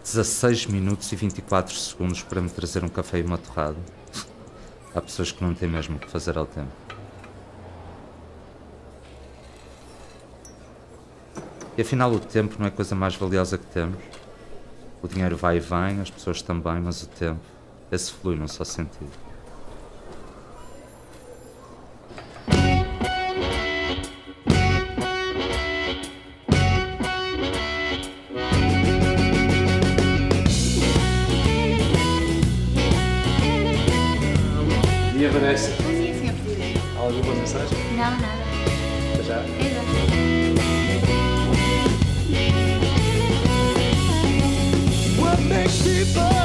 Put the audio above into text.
16 minutos e 24 segundos para me trazer um café e uma torrada. Há pessoas que não têm mesmo o que fazer ao tempo. E afinal o tempo não é a coisa mais valiosa que temos. O dinheiro vai e vem, as pessoas também, mas o tempo, esse flui num só sentido. Bom dia, Vanessa. Bom dia, Sr. Presidente. Alguma mensagem? Não, nada. Até já. Exato. What makes people